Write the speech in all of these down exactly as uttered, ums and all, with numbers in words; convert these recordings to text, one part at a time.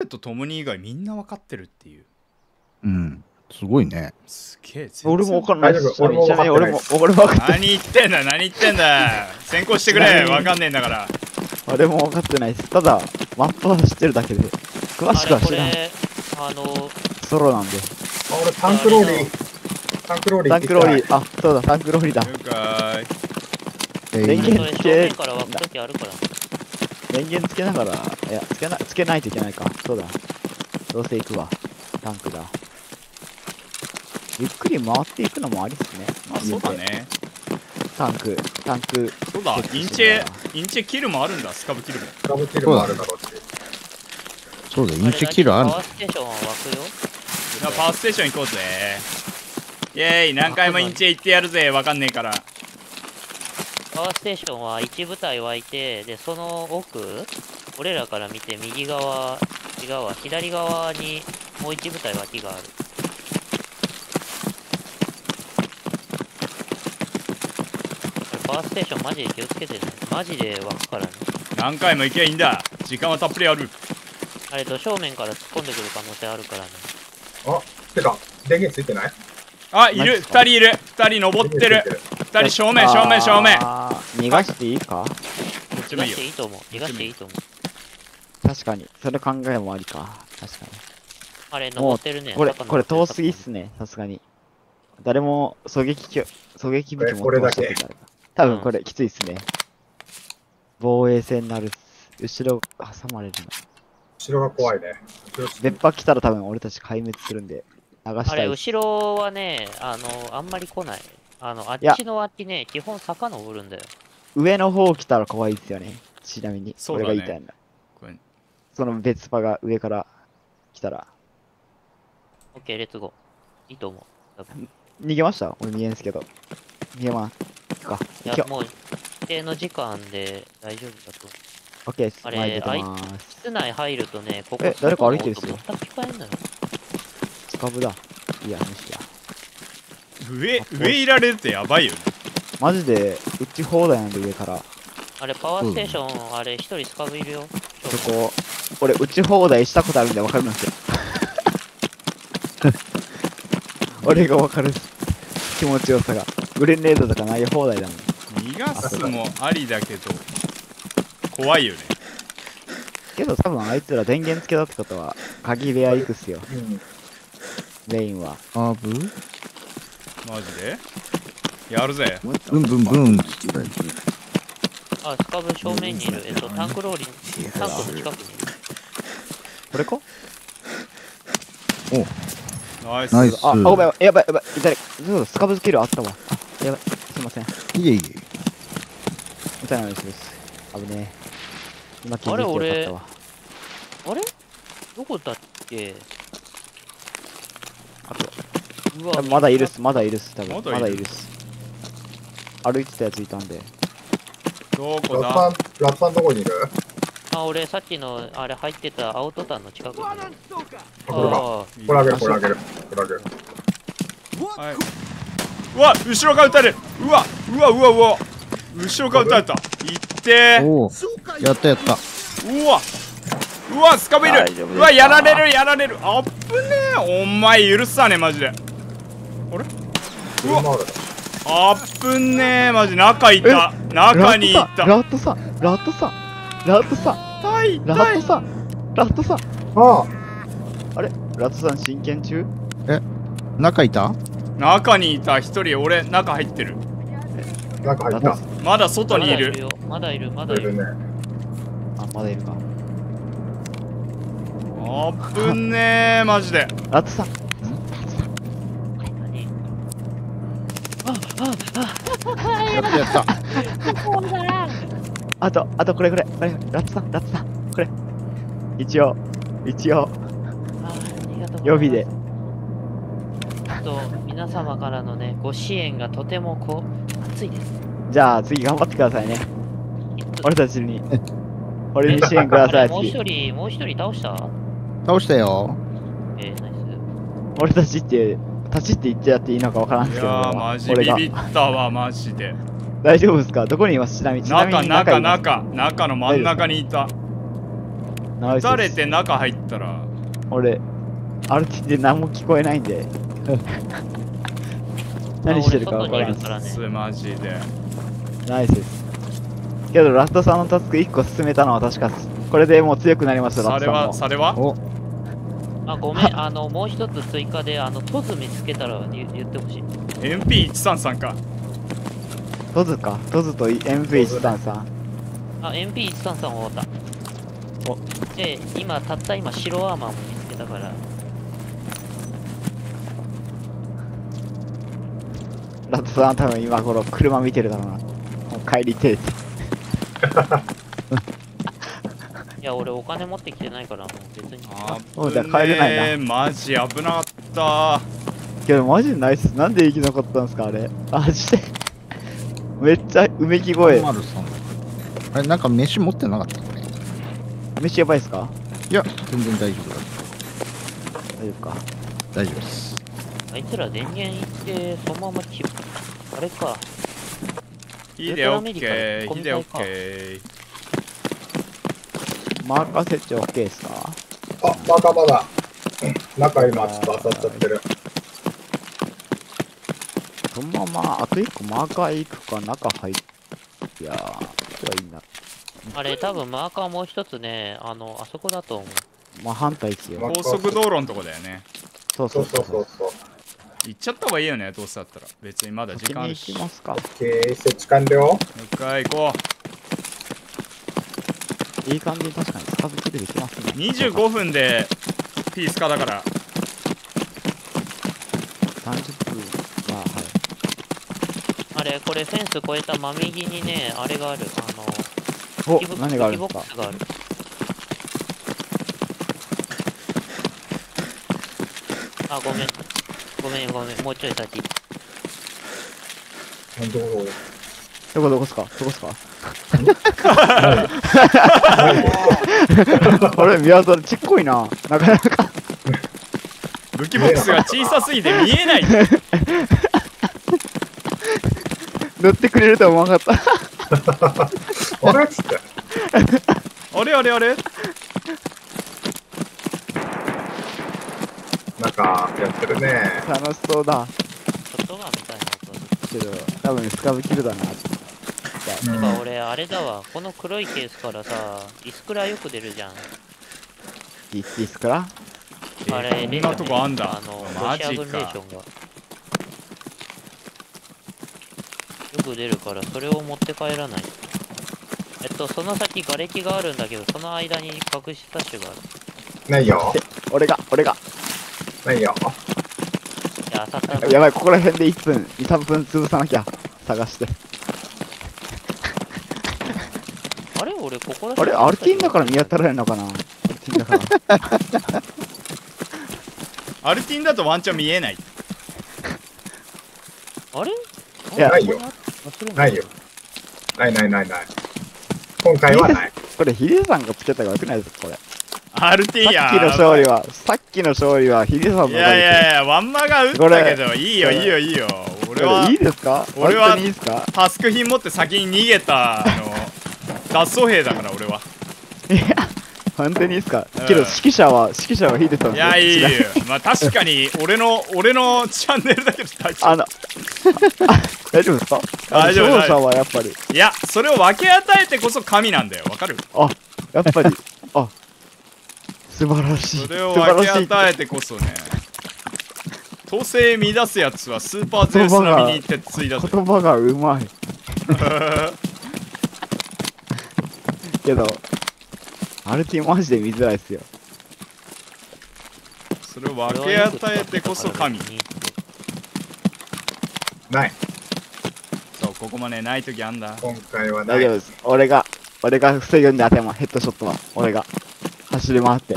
とトムニー以外みんな分かってるっていう。 うん。すごいね。 すげえ。 俺も分かんない。 大丈夫、俺も分かってない。 俺も、俺も分かってない。 何言ってんだ、何言ってんだ。先行してくれ、分かんねえんだから。 俺も分かってないです。ただ、マップは知ってるだけで。詳しくは知らん。 あの、 ソロなんで。 あ、俺タンクローリー。タンクローリー。 タンクローリー、あ、そうだ、タンクローリーだ。 了解。 電源つけ、 から湧く時あるから。 電源つけながら、いや、つけな、つけないといけないか。そうだ。どうせ行くわ。タンクだ。ゆっくり回っていくのもありっすね。 あ、そうだね。 タンク、タンク。 そうだ、インチェ、インチェキルもあるんだ、スカブキルも。 スカブキルもあるだろうって。 そうだ、インチェキルある。 パワーステーションは湧くよ。 パワーステーション行こうぜ。イェーイ、何回もインチェ行ってやるぜ、わかんねえから。 パワーステーションはいち部隊湧いて、で、その奥、俺らから見て右側、違うわ、左側にもういち部隊湧きがある。パワーステーションマジで気をつけてね。マジで湧くからね。 何回も行けばいいんだ。時間はたっぷりある。 あれ、土正面から突っ込んでくる可能性あるからね。 あ、てか、電源ついてない？ あ、いる、二人いる。二人登ってる。二人正面、正面、正面。 逃がしていいか？ 逃がしていいと思う。逃がしていいと思う。 確かに。その考えもありか。確かに。 あれ、登ってるね。 これ、これ遠すぎっすね。さすがに。誰も狙撃機、狙撃武器持ってほしいってなる。多分これきついっすね。防衛戦になる。後ろ挟まれるの。 後ろが怖いね。 別波来たら多分俺たち壊滅するんで。流したい。 あれ、後ろはね、あの、あんまり来ない。あの、あっちの脇ね、基本坂登るんだよ。 上の方来たら怖いっすよね。ちなみに。 そうだね。 俺が言いたいんだ。その別波が上から来たら。 オッケー、レッツゴー。いいと思う。 逃げました俺見えんすけど。逃げますか。 いや、もう、一定の時間で大丈夫だと。 オッケーです。 あれ、室内入るとね、ここ、 え、誰か歩いてるっすよ。 全く聞こえんのよ。 スカブだ。いや、無視や。 上、上いられるってやばいよね。 マジで、撃ち放題なんで上から。 あれ、パワーステーション、あれ、一人スカブいるよ。 そこ、俺、撃ち放題したことあるんで分かりますよ。俺が分かる気持ちよさが。グレネードとかない放題だもん。 逃がすもありだけど、怖いよね。 けど多分あいつら電源つけたってことは、鍵部屋行くっすよ。メインは。 あぶマジでやるぜ。 ブンブンブン。 あ、スカブ正面にいる。えっと、タンクローリー、タンクの近くにいる。 これかおナイス。 ナイス。 あ、ごめん、やばいやばい。誰そうスカブスキルあったわ。あ、やばい。すいません。 いえいえ。 みたいなです。危ねえ。今気づいてよかったわ。 あれどこだっけあと、 うわ、 まだいるっす、まだいるっす、多分。 まだいるまだいるっす。歩いてたやついたんで。 どこだ？ ラッパン、ラッパンどこにいる？ あ、俺さっきのあれ入ってたアウトタンの近くにいる。 あ、これか。これあげる、これあげる。これあげる。 はい。うわ、後ろから撃たれる。うわ、うわ、うわ、うわ。後ろから撃たれた。いってー。 おお。やったやった。 うわ。うわ、スカブいる。うわ、やられる、やられる。あっぶねえ。お前許さねえ、マジで。あれ？うわ。あっぶねえ、マジ中いた。中にいた。 ラットさん、ラットさん、ラットさん、 痛い、 ラットさん、ラットさん。 ああれラットさん真剣中？ え、中いた？ 中にいた一人、俺中入ってる。 中入った。 まだ外にいる。 まだいる、まだいる。 あ、まだいるか。 あっぶねえ、マジで。 ラットさん。 やったやった。 あと、あとこれこれ、これ、ラットさん、ラットさん、これ。一応、一応、予備で。 と、皆様からのね、ご支援がとてもこう、熱いです。 じゃあ次頑張ってくださいね。俺たちに、俺に支援ください。 もう一人、もう一人倒した倒したよ。 えー、ナイス。 俺たちって、立ちって言ってやっていいのかわからんすけど。 いやー、マジビビったわ、マジで。 大丈夫ですか？どこにいます？ちなみに。 中、中、中、中の真ん中にいた。 ナイスです。 撃たれて中入ったら俺、アルティで何も聞こえないんで。何してるか分からんからね。 すマジでナイスです。けど、ラストさんのタスクいっこ進めたのは確か、これでもう強くなりますよ、ラそれはストさんも。 それはお、 あ、ごめん、あの、もう一つ追加で、あの、トズ見つけたら言言ってほしい。 エムピーいちさんさん かトズか。トズと エムピーいちさんさん。 あ、エムピーいちさんさん 終わった。 おで、今、たった今、白アーマーも見つけたから。 ラストさん多分今頃車見てるだろうな。もう帰りてえって。 いや、俺お金持ってきてないから、もう別に。 あそうじゃ帰れないなマジ危なかったけどマジでナイス。なんで生き残ったんですかあれ。マジで。めっちゃうめき声。 マルさん。あれ、なんか飯持ってなかったのね。 飯やばいっすか？ いや、全然大丈夫だ。 大丈夫か。 大丈夫です。 あいつら電源行って、そのままき、あれか。 火でオッケー火でオッケーマーカー設置 OK ですか？ あ、まだまだ。中今ちょっと当たっちゃってる。 そのままあといっこマーカー行くか中入っいやー、これはいいな。 あれ、多分マーカーもう一つね、あの、あそこだと思う。 まあ反対っすよ。 高速道路のとこだよねそうそそううそううそそうそう。 行っちゃった方がいいよねどうせだったら別にまだ時先に行間あるしもきますか。 オッケー、設置完了。 う一回行こいい感じに確かにスカブキルできますね。 うにじゅうごふんでピースカだからさんじゅっぷんは、はい。 あれ、これフェンス越えた真右にね、あれがある。あの、 お武器ボ何があるんですか武器ボックスがある。あ、ごめん。ごめんごめん。もうちょい先。 なんどこどこどこっすかどこっすか俺、宮沢ちっこいな。なかなか。 武器ボックスが小さすぎて見えない乗ってくれるとは思わなかっあれっつって。 あれあれあれなんかやってるね。 た。楽しそうだ。 外側みたいな音けど、多分スカブキルだな。 うんてか俺、あれだわ。この黒いケースからさ、イスクラよく出るじゃん。 いいっすからあれ、 こんなとこあんだあの、 マジかロシア軍レーションが。よく出るから、それを持って帰らない。えっと、その先、瓦礫があるんだけど、その間に隠しタッシュがある。 ないよ。 俺が、俺が。 ないよ。 いや、当たった。 やばい、ここら辺でいっぷん、に、さんぷん潰さなきゃ。探して。 あれ俺、ここらあれ、アルティンだから見当たられるのかなアルティンだから。 アルティンだとワンチャン見えないあれいやないよ。ないよ。ないないないない。今回はない。 これ、ヒデさんがつけた方がよくないですかこれ。 アルティンやさっきの勝利は、さっきの勝利はヒデさんのおかげいやいやいやワンマが打ったけどいいよいいよいいよ俺こはれいいですか俺は本当にいいですかタスク品持って先に逃げたあの脱走兵だから俺はいや、本当にいいですか、 うんけど指揮者は、指揮者はヒデさんいやいいよ違うまあ確かに俺の俺のチャンネルだけど大丈あの、大丈夫ですか大丈夫勝者はやっぱり、 夫いやそれを分け与えてこそ神なんだよわかるあ、やっぱり、あ、素晴らしい。 それを素晴分けらしい。 与えてこそね統制乱すやつはスーパーゼウス並みに鉄ついだぜ言葉がうまい。けど、アルティマジで見づらいっすよ。 それを分け与えてこそ神ない。 そうここまでない時あんだ今回はない。 大丈夫です。俺が、俺が防ぐんで頭、ヘッドショットは。俺が。走り回って。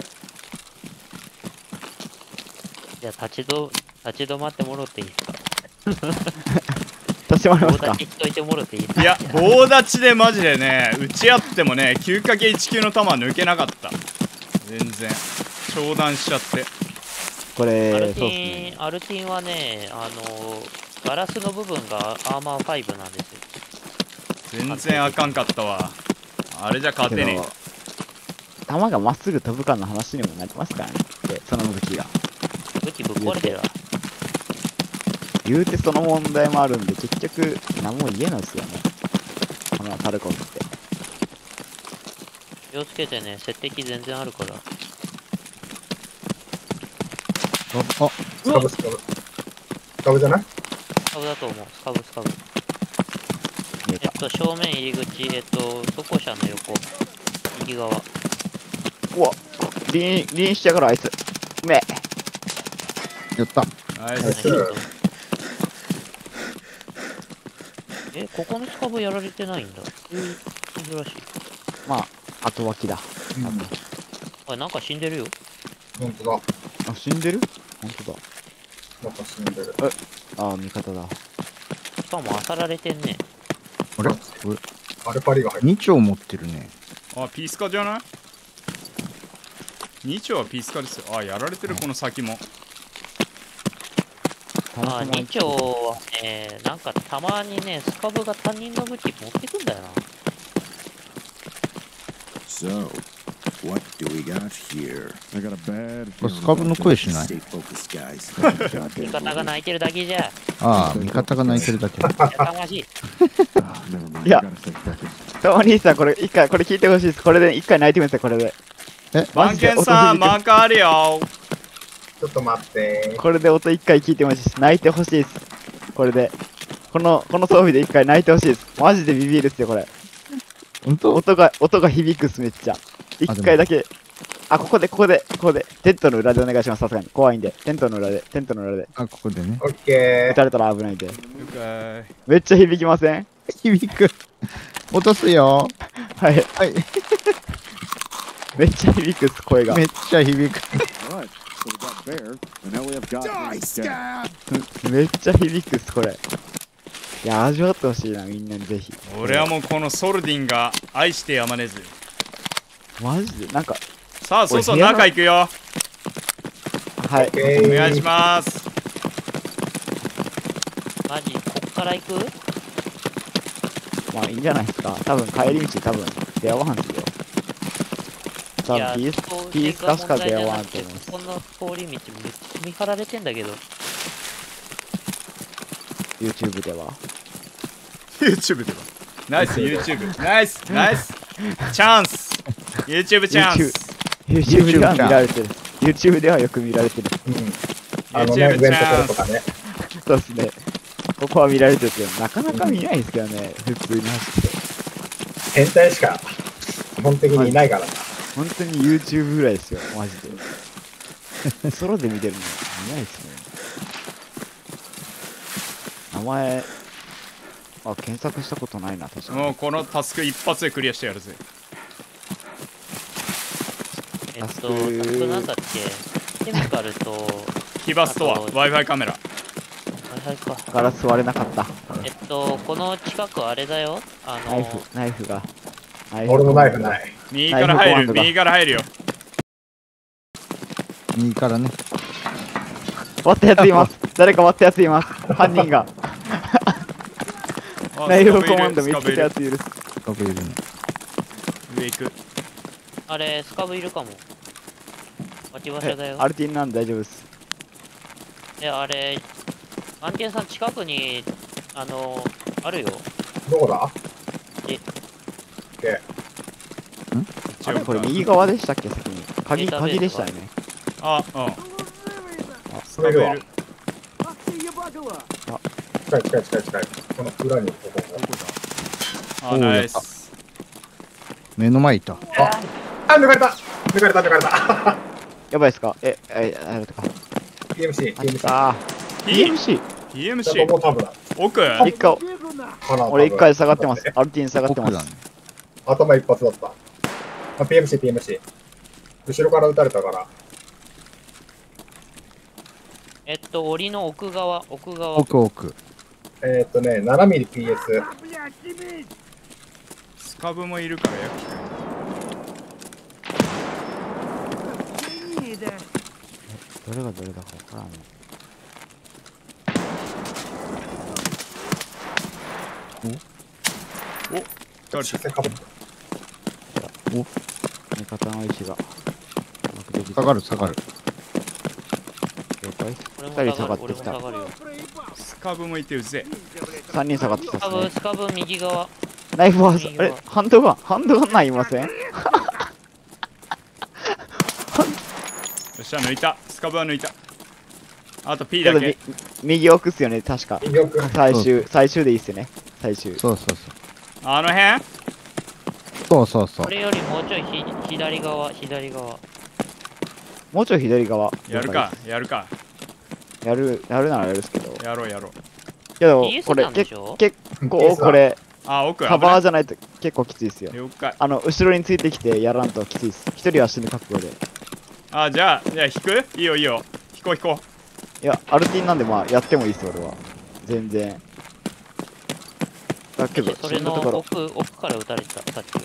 じゃあ、立ちど、立ち止まってもろっていいですか立ち回りますか棒立ちしといてもろっていいですかいや棒立ちでマジでね打ち合ってもね きゅうかけいち 級の球抜けなかった全然長弾しちゃってこれ、 アルそうっすテね。 ィン、アルティンはね、あの、ガラスの部分がアーマーファイブなんですよ。 全然あかんかったわあれじゃ勝てねけど弾がまっすぐ飛ぶかの話にもなりますからね。で、その武器が。 武器ぶっ壊れてるわ。 言うてその問題もあるんで、結局、何も言えないですよね。このタルコフって。 気をつけてね、接敵全然あるから。 あ、 スカブスカブ。スカブじゃない？ スカブだと思う。スカブスカブ。 見えた。 えっと、正面入り口、えっと、走行車の横。右側。 うわ、リン、リンしちゃうからあいつ。うめえ。 やった。 ナイス。 ナイスえ、ここのスカブやられてないんだ。えー、珍しい。 まあ、後脇だ。 うん。 あ、なんか死んでるよ。 ほんとだ。 あ、死んでる本当だ。 なんか死んでる。 あ、味方だ。 しかも漁られてんね。 あれアルパリが入ってに丁持ってるね。 あ、ピースカじゃない？に丁はピースカですよ。あ、やられてるこの先も。 あ、に丁はね、なんかたまにね、スカブが他人の武器持ってくんだよな。 So, what do we got here? I got a bad これスカブの声しない？ Stay focused, guys. 味方が泣いてるだけじゃ。 ああ、味方が泣いてるだけ。 やかましい。 Never mind. いや I gotta stay focused. たまにさん、これ一回、これ聞いてほしいです。これで一回泣いてください、これで。 え、 番犬さん、マーカーあるよ。 ちょっと待って。 これで音一回聞いてほしいです。泣いてほしいです。これで。この、この装備で一回泣いてほしいです。マジでビビるっすよ、これ。 本当？ 音が、音が響くっす、めっちゃ。一回だけ。あ、ここで、ここで、ここで。テントの裏でお願いします、さすがに。怖いんで。テントの裏で、テントの裏で。 あ、ここでね。 オッケ撃たれたら危ないんで。 了解。 めっちゃ響きません？ 響く。落とすよ。 はい。 はい。 めっちゃ響くっす、声が。 めっちゃ響く。 Alright, so we got bear, and now we have got instead. めっちゃ響くっす、これ。いや、味わってほしいな、みんなにぜひ。 俺はもうこのソルディンが愛してやまねず。 マジでなんか、 さあ、そうそう、 俺部屋の中行くよ。 はい。 ー。オッケー。 お願いします。 マジ、こっから行く？ まあいいんじゃないですか。多分帰り道多分出会わんすよ。多いや、 分ピース、 そうピースかしか出会わんとて思うし。 この通り道めっちゃ見張られてんだけど。 YouTube では。 YouTube では。ナイス、YouTube。ナイス、ナイス。チャンス。YouTube チャンス。 YouTube では見られてる。YouTube ではよく見られてる。 うん。あのね、 YouTube 上のとこチャンス。 ろとかね。 そうですね。ここは見られてるけど、なかなか見ないですけどね。普通に走って。 変態しか、基本的にいないからな。 本当に YouTube ぐらいですよ、マジで。ソロで見てるの見ないですね。名前、あ、検索したことないな、確かに。 もうこのタスク一発でクリアしてやるぜ。 えっと、タスタスククなんだっけ？ケミカルと、 キバストア、 あと Wi-Fi カメラ。 はいか。 ガラス割れなかった。 えっと、この近くあれだよ。あの、 ナイフ、ナイフが。ナイフ俺のナイフない。 右から入る、 ナイフコマンドだ右から入るよ。 右からね。 割ったやついます。誰か割ったやついます。犯人が。 あナイフスカブいるコマンド見つけたやスついる。 スカブいるね。 カブいる上行く。 あれ、スカブいるかも。待ち場所だよ。 アルティンなんで大丈夫です。 いや、あれ、アンケンさん近くに、あの、あるよ。 どこだ？ えオッケあれこれ右側でしたっけ先に。鍵、 データベース鍵でしたよね。 あ、うん。 ー。それいるわ。 ス近い近い近い近い。この裏にこここあ、ナイス。 目の前いた。 あ、抜かれた抜かれた抜かれたやばいですかえ、え、あれとか。 ピーエムシー、 あピーエムシー。 あー。ピーエムシー。 だとピーエムシー。 思う多分だ。 奥一回、 かな俺一回下がってます多。分アルティン下がってます奥だね。。 頭一発だった。あ、ピーエムシー、ピーエムシー。後ろから撃たれたから。 えっと、檻の奥側、奥側。 奥奥。 えー、っとね、ななミリ ピーエス。 スカブもいるからよ。 どれがどれだかわからんね。 お、誰視線かぶった。 味方の位置が。うまくできて下がる下がる。 了解。 俺も二人下下がる俺がってきた。 も下がるよ。 スカブ向いてうぜ三人下がってきたっスカブ、 すね。 スカブ右側。 ナイフは、あ右側れハンドガン、ハンドガンないいません？ よっしゃ抜いたスカブは抜いたあと P だけけどみ右奥っすよね、確か。 右奥。 最終、最終でいいっすよね。最終。 そうそうそう。 あの辺そうそうそうこ。れよりもうちょいひ左側、左側。 もうちょい左側。 やるかやるかやる、やるならやるっすけど。 やろうやろうけど、 ピーエスこれ、 なんでしょけ結構、これ、 あ奥カバー危じゃないと結構きついっすよ。 ない了解あの、後ろについてきてやらんときついっす。一人は死ぬ覚悟で。 あじゃあじゃあ引くいいよいいよ引こう引こいや、アルティンなんでまあ、やってもいいっすよ、俺は。全然。だけど、 それの死ぬところ、 奥、奥から撃たれた、さっきは。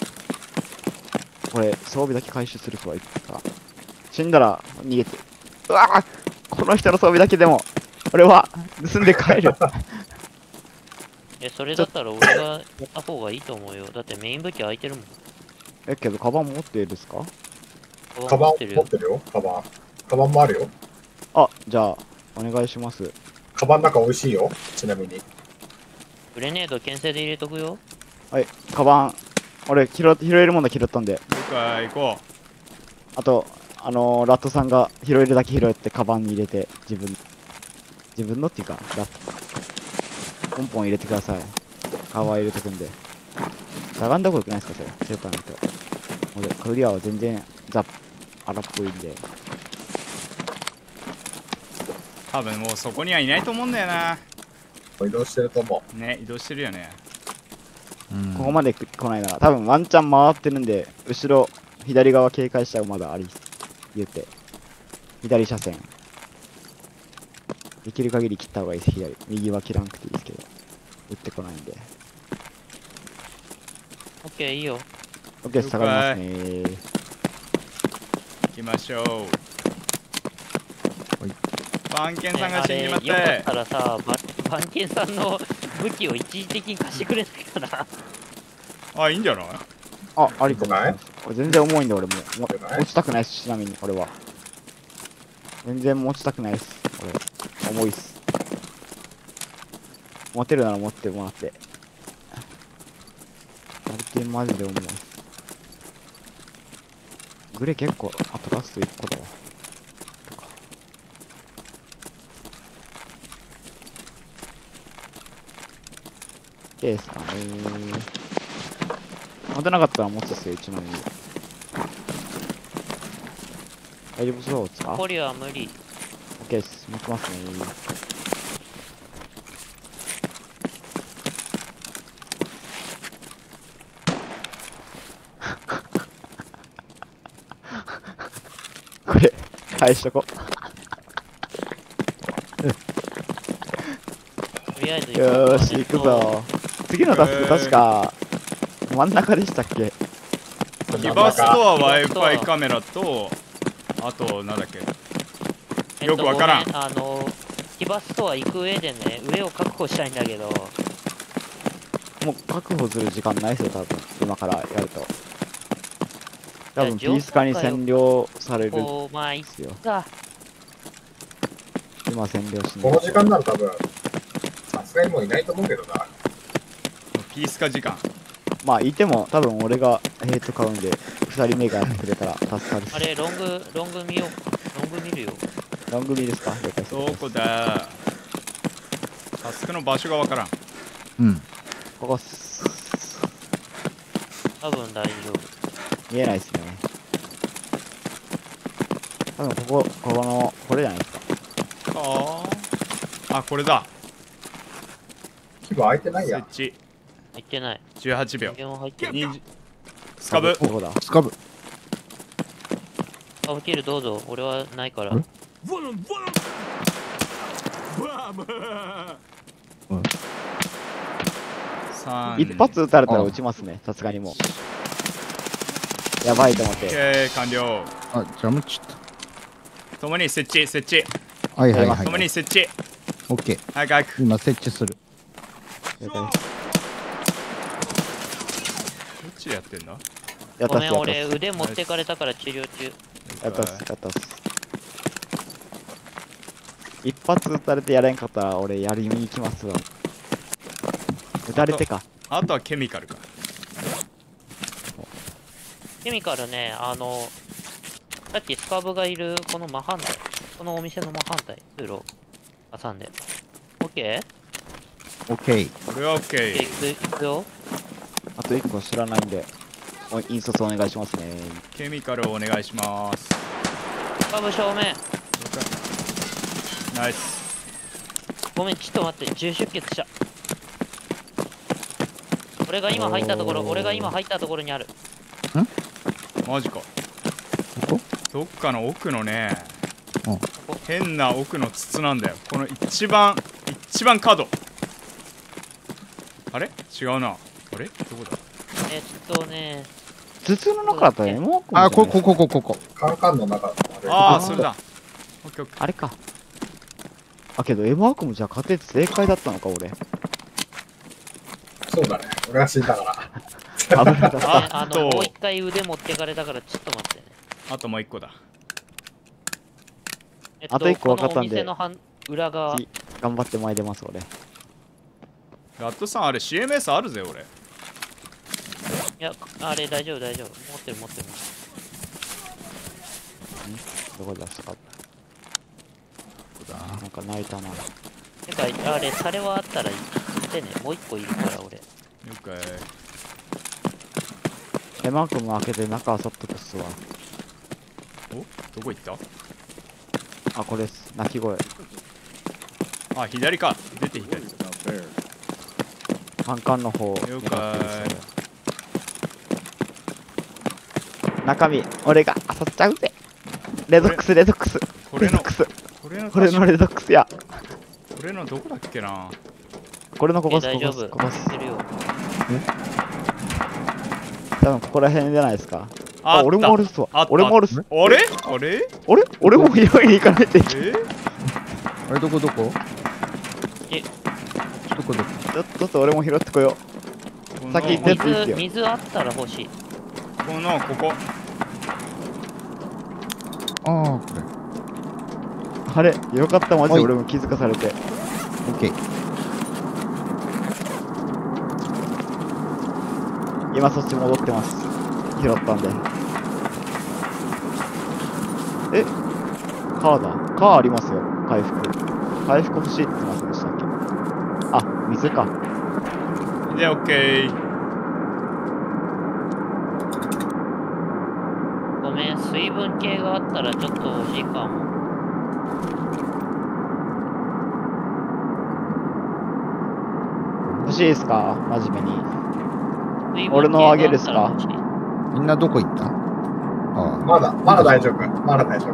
これ、装備だけ回収する人はいるから。死んだら逃げて。うわぁこの人の装備だけでも、俺は盗んで帰る。 え、それだったら俺がやった方がいいと思うよ。だってメイン武器空いてるもん。 え、けど、カバン持っていいですか？ カバン持ってるよっ。てるよ。カバン。カバンもあるよ。 あ、じゃあ、お願いします。 カバンの中美味しいよ。ちなみに。 グレネード牽制で入れとくよ。 はい、カバン、俺拾、拾えるもの拾ったんで、 う了解行こあと、あのー、ラットさんが拾えるだけ拾ってカバンに入れて、自分、自分のっていうか、ラット、ポンポン入れてください。カバン入れてくんで。しゃがんだ方がよくないですか、それ。セーターの人。俺、クリアは全然、ザッ、荒っぽいんで。 う多分もうそこにはいないと思うんだよな移動してると思ね移動してるよねうんここまで来ないなら、多分ワンチャン回ってるんで、後ろ、左側警戒したらまだあり、言うて。左車線。できる限り切った方がいいです、左。右は切らなくていいですけど。撃ってこないんで。 オッケー、いいよ。 オッケー、下がりますね。 行きましょうはい番犬さんがね死んじまっあれよかてったらさ、ば番犬さんの武器を一時的に貸してくれないかな。 あいいんじゃないあ、ありかもしれないいいん俺全然重いんで、俺も。もいいんじゃない持ちたくないっす、ちなみに、俺は。全然持ちたくないっす、俺。重いっす。持てるなら持ってもらって。アルティンマジで重いっす。グレ結構、あとラストいっこだわ。とかケースかねー。持てなかったら持つっすよ、ちなみに。大丈夫そうですか？ ポリは無理。 オッケーです。持ってますね。これ、返しとこ。 とりあえず、 よーし、行くぞ。次のタスク確か、真ん中でしたっけ？ キバスとは Wi-Fi カメラとあとなんだっけえっとよくわからんごめあの、キバストア行く上でね、上を確保したいんだけど、 もう確保する時間ないですよ、多分。今からやると。多分、ピース化に占領されるんでこう、まあ、いっすよ。 か。 今占領しないこの。時間なら多分、さすがにもういないと思うけどな。 ピース化時間まあ、いても、多分俺がヘイト買うんで、二人目がやってくれたら助かるっす。 あれ、ロング、ロング見よう。ロング見るよ。 ロングミですか？了解ですどこだタスクの場所がわからんうん。 ここっす。 多分大丈夫。 見えないっすね。多分ここ、ここの、これじゃないですか。 あーあこれだ規模空いてないや。 設置入ってない。 じゅうはちびょう電話入ってる。 にじスカブここだ。 スカブ。 あ、起きる、どうぞ。俺はないから。 んさん一発撃たれたら撃ちますね、さすがにもう。やばいと思っ OK て。 完了あ、ジャムチッともに設置設置ト。はいはいはともい。 に設置オッケー。 早く早く今設置する。 了解です。 どっちでやってんだやったっす、 ごめん、 やったっ俺す。 腕持ってかれたから治療中。 やったっす、やったっす。一発撃たれてやれんかったら俺やりに行きますわ。撃たれてか。 あとはケミカルか。 ケミカルね、あの、さっきスカブがいるこの真反対。このお店の真反対。通路挟んで。オッケー？ オッケー。 これはオッケオッケー。 ー、行くよ。 あと一個知らないんで、お引率お願いしますね。 ケミカルをお願いします。 スカブ正面。 ナイス。 ごめん、ちょっと待って、重出血した。俺が今入ったところ、俺が今入ったところにある。 マジか。 ここどっかの奥のね、 うん変な奥の筒なんだよ。この一番一番角。あれ違うな。あれどこだ。 えっとね、 筒の中だったらエモーあ、こ、こ、こ、こ、こ、こ。 カンカンの中ああ、それだ。オッケーオッケあれか。あ、けどエモアークもじゃあ勝てて正解だったのか、俺。 そうだね。俺が死んだから。 危なかっねた。 あの、もう一回腕持ってかれたから、ちょっと待ってね。 ー。あともう一個だ。 えっあと一個分かったんでこのお店の半裏側。 次頑張って参ります、俺。 ラットさん、あれ シーエムエス あるぜ、俺。 いや、あれ大丈夫大丈夫。持ってる持ってる。 どこ出したかった。なんか泣いたな。 てか、あれ、タレはあったらいい。でね、もう一個いるから、俺。 了解。 エマークも開けて中あさっとくっすわ。 おどこ行ったあ、これっす。鳴き声。 あ、左か。出て左。 Out there. カンカンの方。 了解。 中身、俺があさっちゃうぜ。レドックス、レドックス。 これのレドックス。 これのこれのレドックスや。 これのどこだっけな。 これのここっす、 え大丈ここっす、 夫。 ここっす。 知ってるよ。 多分ここら辺じゃないですか。あ、 あった俺もおるっすわあっ。た俺もおるっす。 あれあれ俺俺も拾いに行かないといけない。 えあれ、どこ、どこえどこ、どこちょっと、ちょっと俺も拾ってこよこの先行ってやついいっす水、 よ水あったら欲しい。 このここ。 ああ、これ。 う。あれ、よかった、マジはいで俺も気づかされて。 オッケー。 今そっち戻ってます。拾ったんで。えカーだ。カーありますよ。回復。回復欲しいって言ってませんでしたっけ？あ、水か。 で、オッケー。 ごめん、水分系があったらちょっと欲しいかも。 欲しいですか？真面目に。 水分系俺のあげるっすかがあったら欲しい。 みんなどこ行ったあまだ、まだ大丈夫。まだ大丈夫。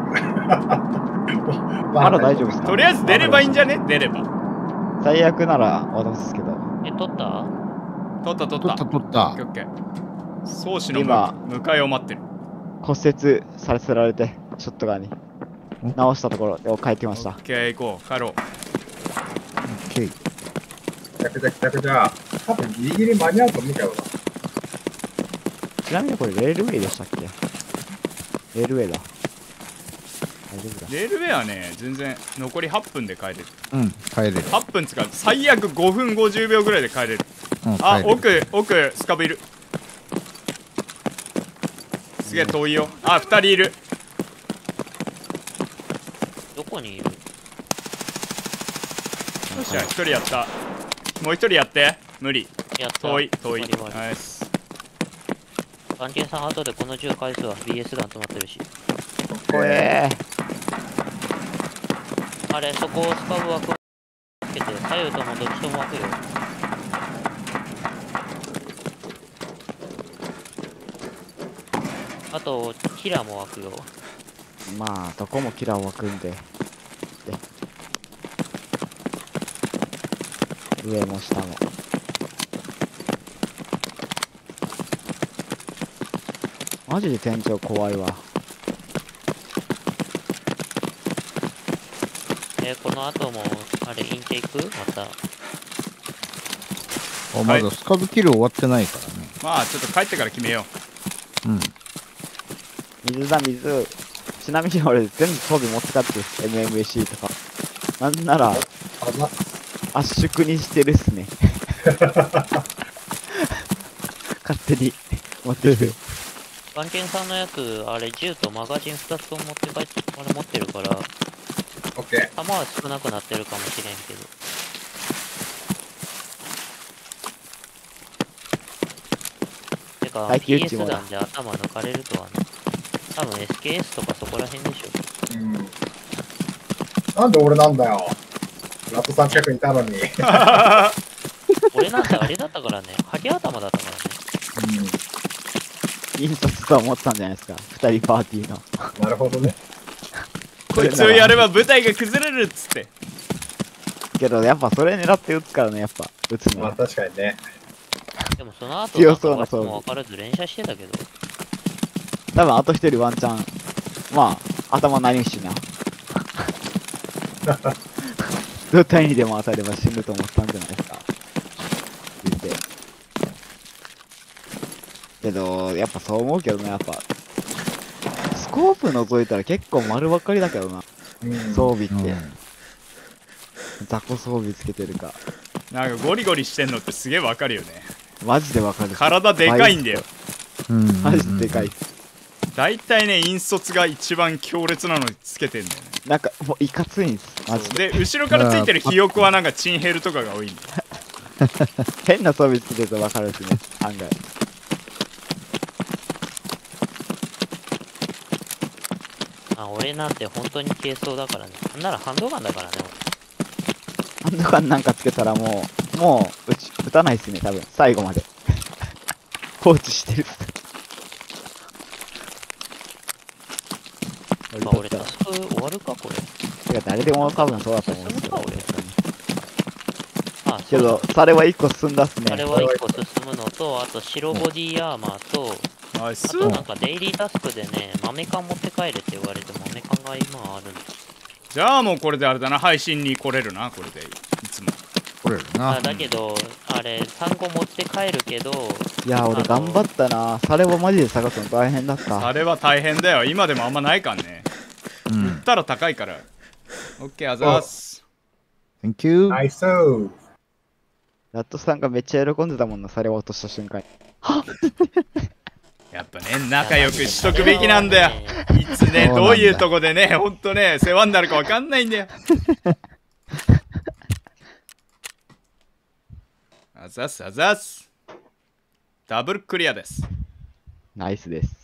まだ大丈夫ですか？ とりあえず出ればいいんじゃね出れば。 最悪なら渡すけど。 え、取った取った取あ。 った。 取った、取っオッたケ。ーオッケー。宗師の今向迎えを待ってる。 骨折させられて、ショットガンに。直したところで帰ってきましたオッ。ケー、行こう。帰ろう。 オッケー。 逆じゃ逆じゃ、多分ギリギリ間に合うと思うけどな。 ちなみにこれレールウェイでしたっけ？レールウェイだ。大丈夫だ。 レールウェアね、全然残りはっぷんで帰れる。 うん、帰れる。 はっぷん使う。最悪ごふんごじゅうびょうぐらいで帰れる。 うん、 あ、 帰れる。 奥、奥、スカブいる。すげえ遠いよ。あ、ふたりいる。 どこにいる？ よっしゃ、ひとりやった。もうひとりやって。無理。 やった。 遠い、遠い。 終わり終わナイス。 り関係さん後でこの銃返すわ。ビーエス 弾止まってるし。 こえあれ、そこをスカブ枠をつけて、左右ともどっちとも枠よ。あと、キラも枠よ。 ー、まあ、どこもキラー湧くんで。で上も下も。マジで店長怖いわ。 えーこの後も、あれ、インテイクまた。 あ、まだスカブキル終わってないからね。 まあ、ちょっと帰ってから決めようん。 水だ、水。ちなみに俺全部装備持ってたって エムエムエーシー とか。なんなら、 あま、 圧縮にしてるっすね。勝手に持ってきてる。 番犬さんのやつ、あれ、銃とマガジンふたつとも持って帰って、あれ持ってるから、 オッケー。 弾は少なくなってるかもしれんけど。てか、 耐久ピーエス値もだ弾で頭抜かれるとはね。多分 エスケーエス とかそこら辺でしょ。 うん。なんで俺なんだよ。ラットさん近くにいたのに。 俺なんてあれだったからね、ハゲ頭だったからね。 引率と思ったんじゃないですか。二人パーティーの。 うん。なるほどね。 こいつをやれば舞台が崩れるっつって。 けど、やっぱそれ狙って撃つからね、やっぱ。撃つのまあは。 確かにね。 でもその後、 強そうななんか装備も分からず連射してたけど、 多分あと一人ワンチャン。まあ、頭何しな。ど体にでも当たれば死ぬと思ったんじゃないですか。言って。けど、やっぱそう思うけどね、やっぱ。スコープ覗いたら結構丸ばっかりだけどな。 うん。 装備って。 うん雑魚装備つけてるか。 なんかゴリゴリしてんのってすげえわかるよね。 マジでわかる。 体でかいんだよ。 うん。 マジでかい。 大体ね、引率が一番強烈なのにつけてんだよね。 なんか、もういかついんす。マジで。 で、後ろからついてるひよこはなんかチンヘルとかが多いんだよ。 変な装備つけてるとわかるっすね。案外。 あ、俺なんて本当に軽装だからね。なんならハンドガンだからね。 ハンドガンなんかつけたらもう、もう、撃ち、撃たないっすね、多分。最後まで。放置してるっす。 まあ俺タスク終わるかこれ。 てか誰でも多分そうだと思うんですけど。 進むかあ、 けど、それは一個進んだっすね。 あれはいっこ進むのと、あと白ボディアーマーと、 ナイスあとなんかデイリータスクでね、豆缶持って帰れって言われて豆缶が今あるんです。 じゃあもうこれであれだな、配信に来れるな、これで。いつも。 これなあ。だけど、あれ、単語持って帰るけど、 いやー、俺頑張ったな。それはマジで探すの大変だった。 あれは大変だよ。今でもあんまないからね。 うん売っ。たら高いから。オッケー、あざーす。 Thank you. ナイスー。 ラットさんがめっちゃ喜んでたもんな、それを落とした瞬間に。 やっぱね、仲良くしとくべきなんだよ。いつね、 そうなんだどういうとこでね、ほんとね、世話になるかわかんないんだよ。あざっす、あざっす。ダブルクリアです。 ナイスです。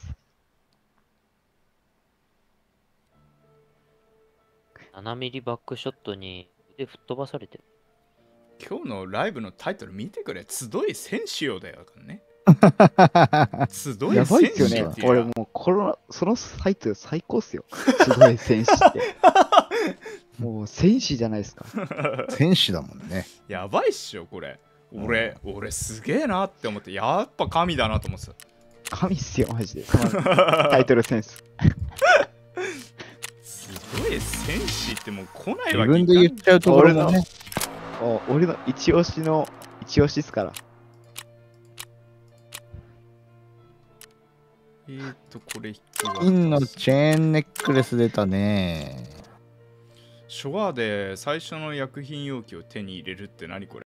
ななミリバックショットに腕吹っ飛ばされてる。 今日のライブのタイトル見てくれ。集い戦士よだよからね。集いやばいっ戦すよね士って。いう俺もう、この、そのサイト最高っすよ。すごい戦士って。もう戦士じゃないですか。 戦士だもんね。 やばいっしょ、これ。俺、俺すげえなって思って、やっぱ神だなと思ってた。 神っすよ、マジで。そのタイトルセンス。 すごい戦士ってもう来ない自わけ分で言っちゃうところもね。 お俺の一押しの、一押しっすから。 えーっと、これ引き渡す金のチェーンネックレス出たね。 ショアで最初の薬品容器を手に入れるって何これ。